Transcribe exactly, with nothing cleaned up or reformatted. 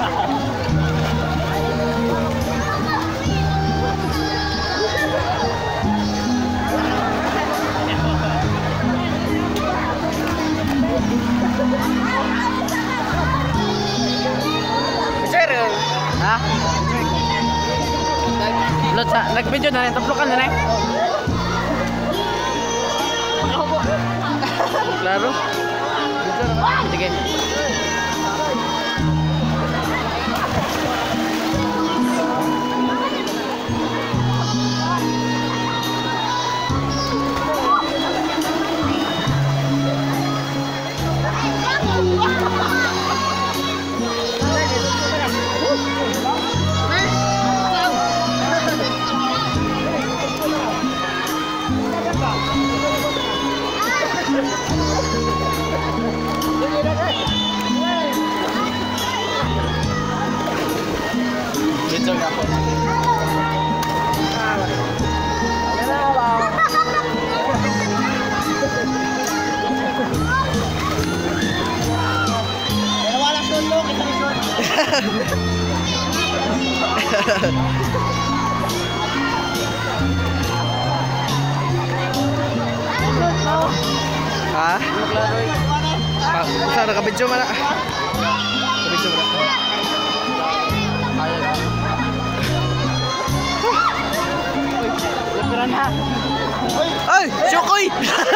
Ha? Lot sa nag-video na rin, taplokan na rin. Klaro? Sige. Dito na ako. Wala solo, kita ni short. Ha? Ah, saan nakabidyo man na? Nakabidyo man na. Ay, Shukoy!